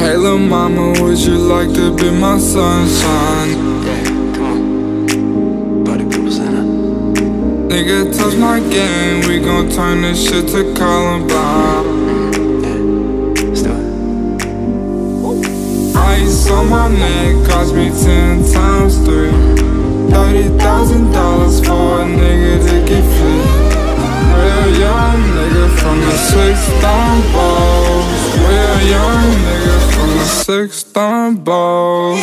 Hey lil' mama, would you like to be my sunshine? Yeah, come on. Party people Santa. Nigga, touch my game, we gon' turn this shit to Columbine. Yeah, let's do it. Ice on my neck cost me 10 times 3. $30,000 for a nigga to get free. Real young nigga from the 6th balls. Real young nigga from the 6th balls.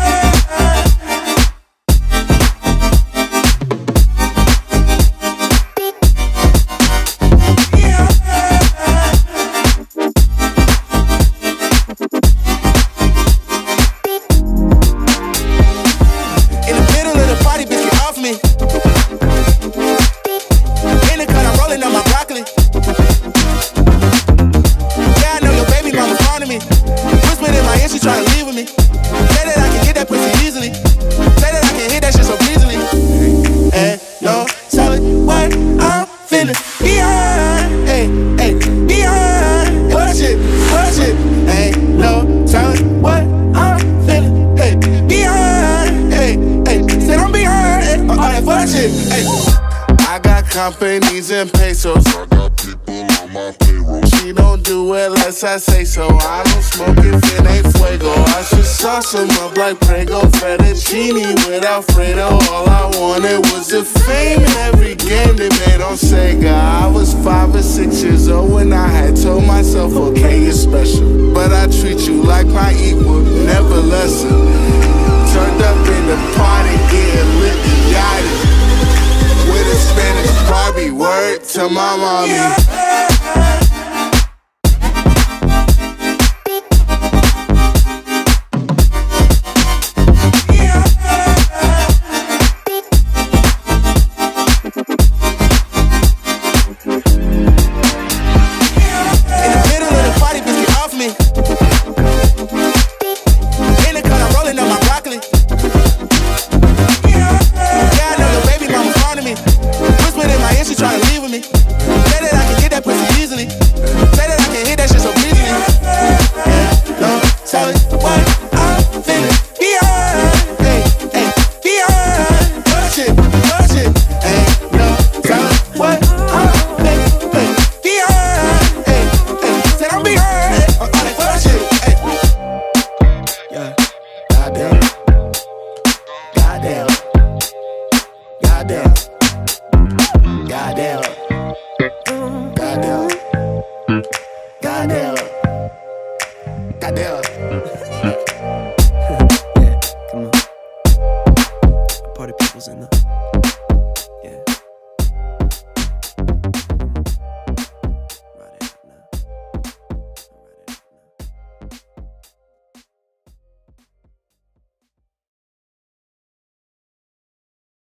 She tryna leave with me. Say that I can get that pussy easily. Say that I can hit that shit so easily. And no telling what I'm feeling. Behind, hey, hey, behind. Push it, ain't no telling what I'm feeling. Hey, behind, hey, hey. Said I'm behind, all that fuck shit, hey. I got companies and pesos. I got people on my payroll. She don't do it unless I say so. I don't smoke if it ain't fuego. I should sauce them up like Prego, fettuccine with Alfredo. All I wanted was the fame in every game they made on Sega. I was 5 or 6 years old when I had told myself, okay, you're special, but I treat you like my equal, never lesser. Turned up in the party, getting lit and yachted with a Spanish Barbie, word to my mommy. She tryna leave with me. Say that I can get that pussy easily. Say that I can hit that shit so easily. Yeah, no, tell it what I'm feeling. Behind, hey, hey, behind. Push it, ain't no tell it what I'm feeling. Hey, behind, hey, hey. Said I'm behind, all that fuck shit, hey. Yeah, goddamn, goddamn, goddamn. Goddamn. Goddamn. Goddamn. Goddamn. Yeah, come on. Party people's in the